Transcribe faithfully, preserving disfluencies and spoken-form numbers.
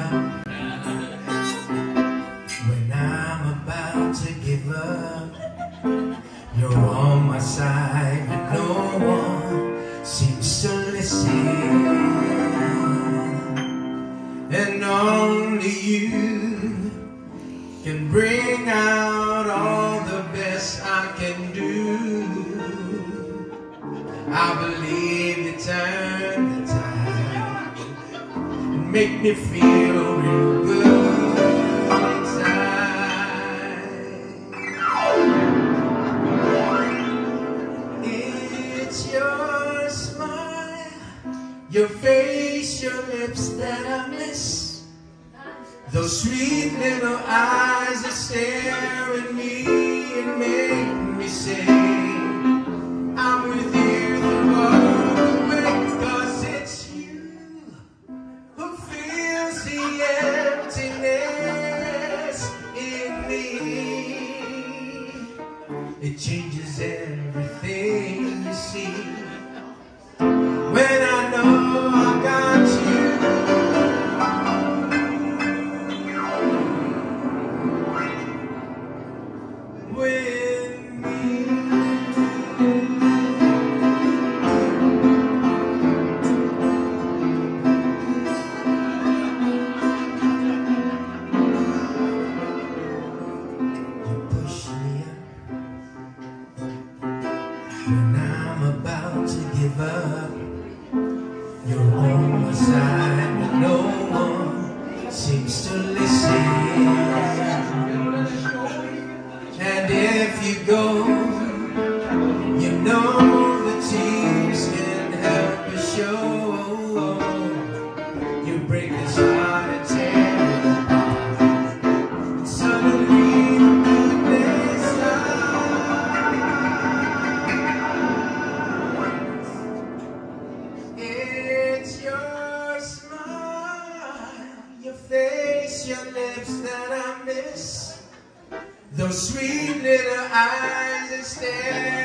up, when I'm about to give up, you're on my side, but no one seems to listen. And only you can bring out all the best I can do. I believe you turn the tide and make me feel real good inside. It's your smile, your face, your lips that I miss. Those sweet little eyes that stare at me and make me say, I'm with you the whole way. 'Cause it's you who fills the emptiness in me. It changes everything you see when I know I got you. When I'm about to give up, you're on my side, but no one seems to listen. And if you go, you know the tears can help us show. You break this heart and tear it apart, and suddenly goodness it's your smile, your face, your lips that I miss. Those sweet little eyes that stare